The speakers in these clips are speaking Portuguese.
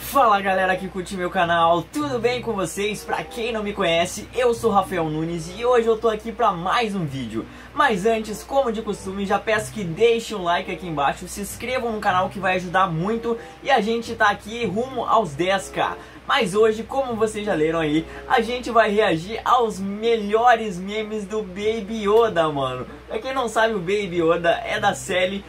Fala galera que curte meu canal, tudo bem com vocês? Pra quem não me conhece, eu sou Rafael Nunes e hoje eu tô aqui pra mais um vídeo. Mas antes, como de costume, já peço que deixem um like aqui embaixo, se inscrevam no canal que vai ajudar muito e a gente tá aqui rumo aos 10k. Mas hoje, como vocês já leram aí, a gente vai reagir aos melhores memes do Baby Yoda, mano. Pra quem não sabe, o Baby Yoda é da série...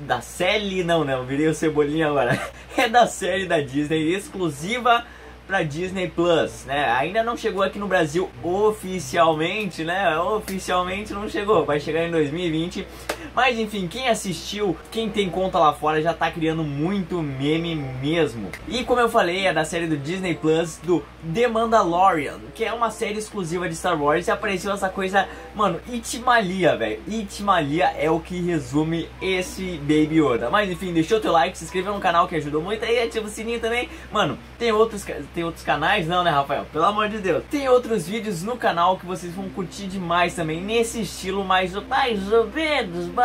Não, virei o Cebolinha agora. É da série da Disney, exclusiva pra Disney Plus, né? Ainda não chegou aqui no Brasil oficialmente, né? Oficialmente não chegou, vai chegar em 2020. Mas enfim, quem assistiu, quem tem conta lá fora já tá criando muito meme mesmo. E como eu falei, é da série do Disney Plus, do The Mandalorian, que é uma série exclusiva de Star Wars. E apareceu essa coisa, mano, Itmalia, velho. Itmalia é o que resume esse Baby Yoda. Mas enfim, deixa o teu like, se inscreva no canal que ajudou muito aí, ativa o sininho também. Mano, tem outros canais? Não, né, Rafael? Pelo amor de Deus. Tem outros vídeos no canal que vocês vão curtir demais também, nesse estilo mais ou menos.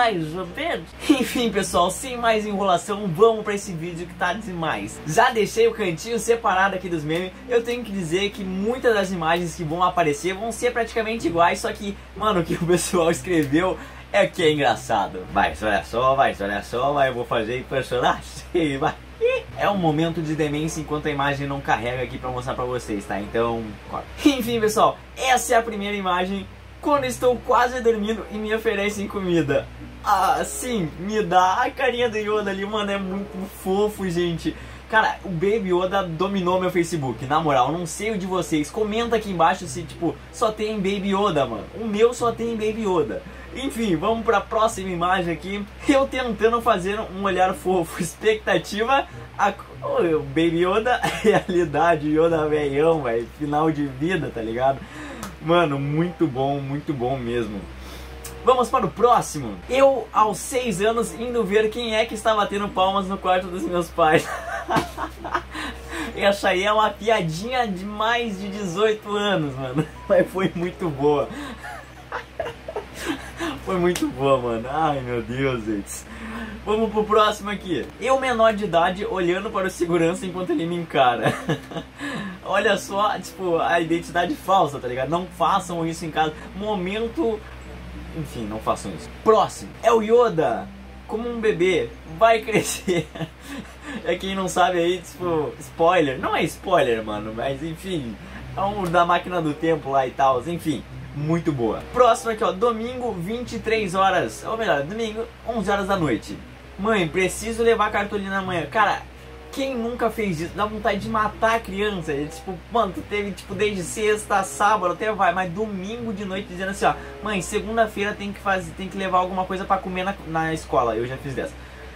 Enfim, pessoal, sem mais enrolação, vamos pra esse vídeo que tá demais. Já deixei o cantinho separado aqui dos memes. Eu tenho que dizer que muitas das imagens que vão aparecer vão ser praticamente iguais, só que, mano, o que o pessoal escreveu é que é engraçado. Vai, olha só, eu vou fazer personagem, vai. É um momento de demência enquanto a imagem não carrega aqui pra mostrar pra vocês, tá? Então, corta. Enfim, pessoal, essa é a primeira imagem quando estou quase dormindo e me oferecem comida. Ah, sim, me dá. A carinha do Yoda ali, mano, é muito fofo, gente. Cara, o Baby Yoda dominou meu Facebook, na moral, não sei o de vocês. Comenta aqui embaixo se, tipo, só tem Baby Yoda, mano. O meu só tem Baby Yoda. Enfim, vamos pra próxima imagem aqui. Eu tentando fazer um olhar fofo. Expectativa, o Baby Yoda, realidade, Yoda velhão, velho. Final de vida, tá ligado? Mano, muito bom mesmo. Vamos para o próximo. Eu, aos 6 anos, indo ver quem é que está batendo palmas no quarto dos meus pais. Essa aí é uma piadinha de mais de 18 anos, mano. Mas foi muito boa. Foi muito boa, mano. Ai, meu Deus, gente. Vamos pro próximo aqui. Eu, menor de idade, olhando para o segurança enquanto ele me encara. Olha só, tipo, a identidade falsa, tá ligado? Não façam isso em casa. Momento... Enfim, não façam isso. Próximo. É o Yoda. Como um bebê. Vai crescer. É quem não sabe aí, tipo, spoiler. Não é spoiler, mano, mas enfim. É um da máquina do tempo lá e tal. Enfim, muito boa. Próximo aqui, ó. Domingo, 23 horas. Ou melhor, domingo, 11 horas da noite. Mãe, preciso levar cartolina amanhã. Cara... Quem nunca fez isso? Dá vontade de matar a criança. E, tipo, mano, tu teve, tipo, desde sexta, sábado, até vai, mas domingo de noite dizendo assim, ó, mãe, segunda-feira tem que levar alguma coisa pra comer na escola. Eu já fiz dessa.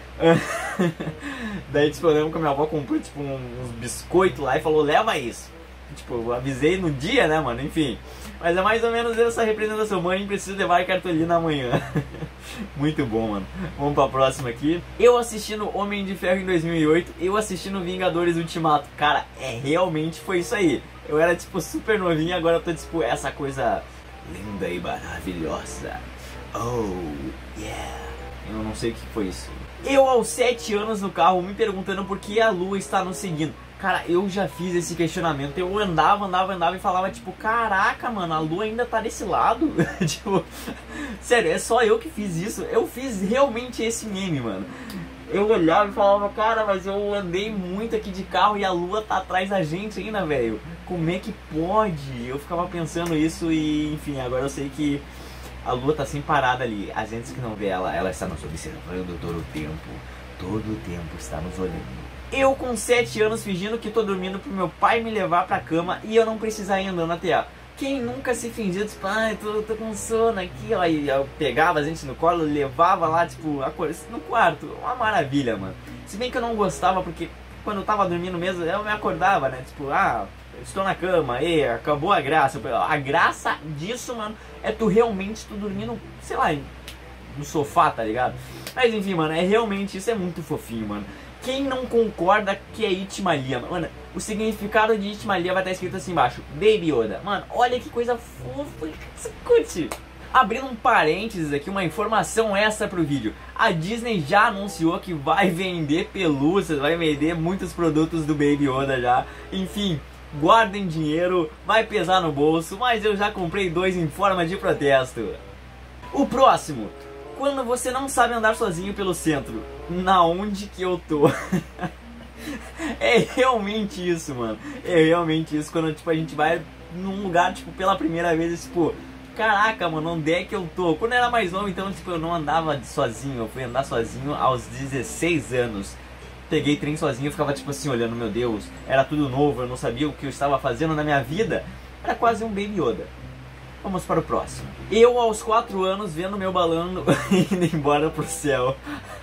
Daí, tipo, eu lembro que a minha avó comprou, tipo, uns biscoitos lá e falou, leva isso. Tipo, eu avisei no dia, né, mano, enfim. Mas é mais ou menos essa representação. Mãe, preciso levar a cartolina amanhã. Muito bom, mano. Vamos pra próxima aqui. Eu assistindo Homem de Ferro em 2008. Eu assistindo Vingadores Ultimato. Cara, realmente foi isso aí. Eu era, tipo, super novinho. Agora eu tô, tipo, essa coisa linda e maravilhosa. Oh, yeah. Eu não sei o que foi isso. Eu, aos 7 anos no carro, me perguntando por que a lua está nos seguindo. Cara, eu já fiz esse questionamento. Eu andava e falava, tipo, caraca, mano, a lua ainda tá desse lado. Tipo, sério, é só eu que fiz isso. Eu fiz realmente esse meme, mano. Eu olhava e falava, cara, mas eu andei muito aqui de carro e a lua tá atrás da gente ainda, velho. Como é que pode? Eu ficava pensando isso e, enfim, agora eu sei que a lua tá sem parada ali. A gente que não vê ela, ela está nos observando todo o tempo. Todo o tempo está nos olhando. Eu com 7 anos fingindo que tô dormindo pro meu pai me levar pra cama e eu não precisar ir andando até ela. Quem nunca se fingiu, tipo, ai, tô com sono aqui, ó. E eu pegava a gente no colo, levava lá, tipo, no quarto. Uma maravilha, mano. Se bem que eu não gostava, porque quando eu tava dormindo mesmo, eu me acordava, né? Tipo, estou na cama, e acabou a graça. A graça disso, mano, é tu realmente dormindo, sei lá, no sofá, tá ligado? Mas enfim, mano, realmente, isso é muito fofinho, mano. Quem não concorda que é Itmalia? Mano, o significado de Itmalia vai estar escrito assim embaixo. Baby Yoda. Mano, olha que coisa fofa. Curte. Abrindo um parênteses aqui, uma informação extra pro vídeo. A Disney já anunciou que vai vender pelúcias, vai vender muitos produtos do Baby Yoda já. Enfim, guardem dinheiro, vai pesar no bolso, mas eu já comprei 2 em forma de protesto. O próximo, quando você não sabe andar sozinho pelo centro, na onde que eu tô? É realmente isso, mano. É realmente isso, quando tipo, a gente vai num lugar, tipo, pela primeira vez, tipo, caraca, mano, onde é que eu tô? Quando eu era mais novo, então, tipo, eu não andava sozinho. Eu fui andar sozinho aos 16 anos. Peguei trem sozinho, eu ficava, tipo assim, olhando, meu Deus, era tudo novo, eu não sabia o que eu estava fazendo na minha vida. Era quase um Baby Yoda. Vamos para o próximo. Eu, aos 4 anos, vendo meu balão indo embora pro céu.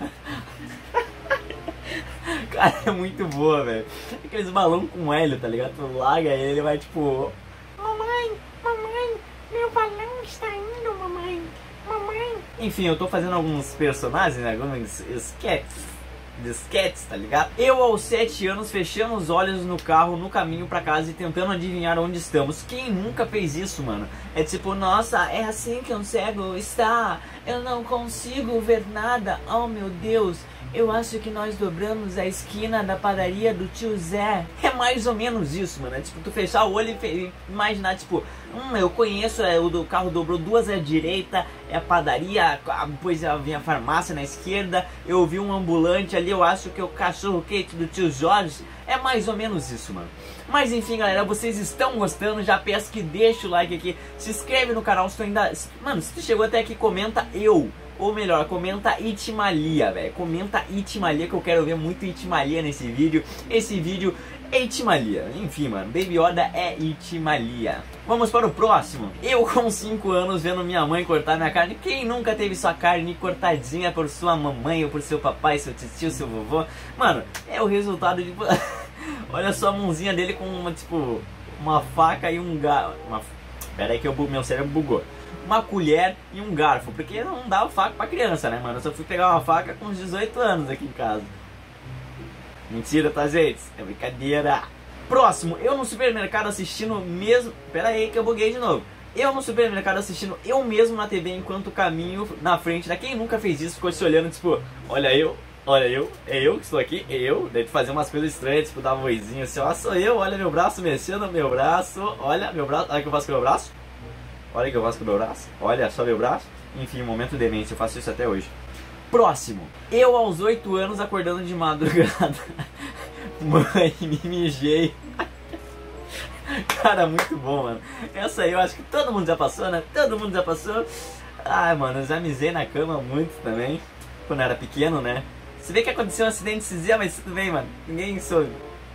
Cara, é muito boa, velho. Aqueles balão com hélio, tá ligado? Tu larga ele, ele vai, tipo... Mamãe, meu balão está indo, mamãe. Enfim, eu tô fazendo alguns personagens, né? Alguns sketches, tá ligado? Eu, aos 7 anos, fechando os olhos no carro, no caminho pra casa e tentando adivinhar onde estamos. Quem nunca fez isso, mano? É tipo, nossa, é assim que um cego está. Eu não consigo ver nada. Oh, meu Deus. Eu acho que nós dobramos a esquina da padaria do tio Zé. É mais ou menos isso, mano. É tipo, tu fechar o olho e imaginar, tipo, eu conheço, o carro dobrou 2 à direita, é a padaria, depois vem a farmácia na esquerda, eu vi um ambulante ali, eu acho que é o cachorro quente do tio Jorge. É mais ou menos isso, mano. Mas enfim, galera, vocês estão gostando? Já peço que deixe o like aqui, se inscreve no canal se tu ainda... Mano, se tu chegou até aqui, comenta eu. Ou melhor, comenta Itimalia, velho. Comenta Itimalia, que eu quero ver muito Itimalia nesse vídeo. Esse vídeo é Itimalia. Enfim, mano, Baby Yoda é Itimalia. Vamos para o próximo. Eu com 5 anos vendo minha mãe cortar minha carne. Quem nunca teve sua carne cortadinha por sua mamãe ou por seu papai, seu tio, seu vovô? Mano, é o resultado de... Olha só a mãozinha dele com uma, tipo, uma faca e um garfo. Pera aí que meu cérebro bugou. Uma colher e um garfo, porque não dava faca pra criança, né, mano? Eu só fui pegar uma faca com uns 18 anos aqui em casa. Mentira, tá, gente? É brincadeira. Próximo, eu no supermercado assistindo mesmo... Pera aí que eu buguei de novo. Eu no supermercado assistindo eu mesmo na TV enquanto caminho na frente. Quem nunca fez isso, ficou se olhando, tipo, olha eu, é eu que estou aqui, é eu. Daí tu fazer umas coisas estranhas, tipo, dar uma vozinha assim, ó, sou eu, olha meu braço, mexendo meu braço, olha meu braço, olha o que eu faço com meu braço. Olha o que eu faço com o meu braço. Olha só meu braço. Enfim, momento demência. Eu faço isso até hoje. Próximo. Eu aos 8 anos acordando de madrugada. Mãe, me mijei. Cara, muito bom, mano. Essa aí eu acho que todo mundo já passou, né? Todo mundo já passou. Ai, mano, eu já mijei na cama muito também. Quando eu era pequeno, né? Você vê que aconteceu um acidente esses dias, mas tudo bem, mano. Ninguém soube.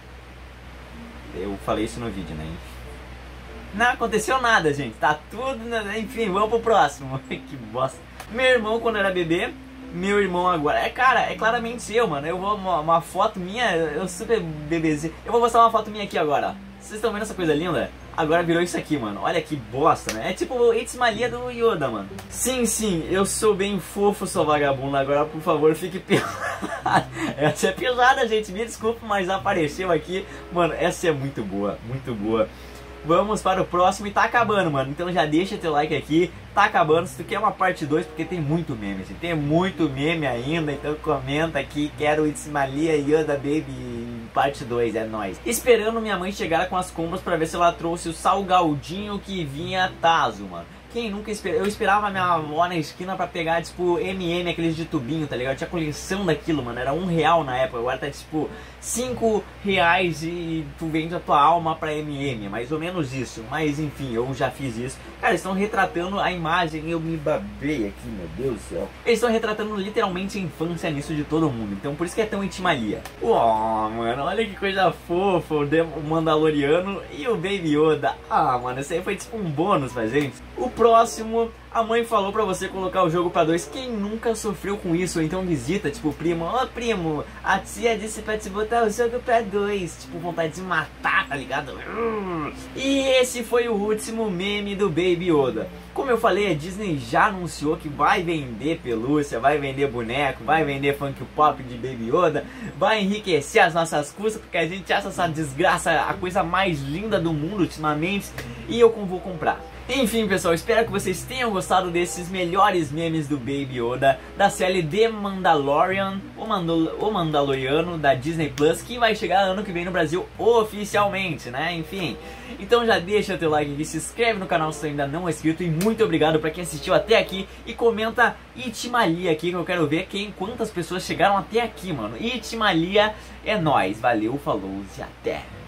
Eu falei isso no vídeo, né? Não aconteceu nada, gente. Tá tudo... Enfim, vamos pro próximo. Que bosta. Meu irmão quando era bebê. Meu irmão agora. Cara, é claramente eu, mano. Eu vou... Uma foto minha... Eu super bebezinho. Eu vou mostrar uma foto minha aqui agora, ó. Vocês estão vendo essa coisa linda? Agora virou isso aqui, mano. Olha que bosta, né? É tipo o Itimalia do Yoda, mano. Sim, eu sou bem fofo, sou vagabundo. Agora, por favor, fique pelado. Essa é pesada, gente. Me desculpa, mas apareceu aqui. Mano, essa é muito boa. Muito boa. Vamos para o próximo e tá acabando, mano. Então já deixa teu like aqui. Tá acabando. Se tu quer uma parte 2, porque tem muito meme, gente. Tem muito meme ainda. Então comenta aqui. Quero Itimalia Yoda Baby parte 2. É nóis. Esperando minha mãe chegar com as compras pra ver se ela trouxe o salgadinho que vinha tazo, mano. Quem nunca esperou? Eu esperava a minha avó na esquina pra pegar, tipo, MM, aqueles de tubinho, tá ligado? Eu tinha coleção daquilo, mano. Era R$1 na época. Agora tá, tipo, R$5 e tu vende a tua alma pra MM. Mais ou menos isso. Mas, enfim, eu já fiz isso. Cara, eles estão retratando a imagem. Eu me babei aqui, meu Deus do céu. Eles estão retratando literalmente a infância nisso de todo mundo. Então, por isso que é tão Itimalia. Uau, mano. Olha que coisa fofa. O Mandaloriano e o Baby Yoda. Ah, mano. Isso aí foi, tipo, um bônus pra gente. O próximo, a mãe falou pra você colocar o jogo pra 2. Quem nunca sofreu com isso? Ou então visita, tipo, primo, ó primo, a tia disse pra te botar o jogo pra 2. Tipo, vontade de matar, tá ligado? E esse foi o último meme do Baby Yoda. Como eu falei, a Disney já anunciou que vai vender pelúcia, vai vender boneco, vai vender Funko Pop de Baby Yoda, vai enriquecer as nossas custas, porque a gente acha essa desgraça a coisa mais linda do mundo ultimamente, e eu vou comprar. Enfim, pessoal, espero que vocês tenham gostado desses melhores memes do Baby Yoda da série The Mandalorian, o Mandaloriano da Disney Plus, que vai chegar ano que vem no Brasil oficialmente, né? Enfim, então já deixa teu like aqui, se inscreve no canal se ainda não é inscrito, e muito obrigado pra quem assistiu até aqui, e comenta Itimalia aqui, que eu quero ver quantas pessoas chegaram até aqui, mano. Itimalia é nóis, valeu, falou e até!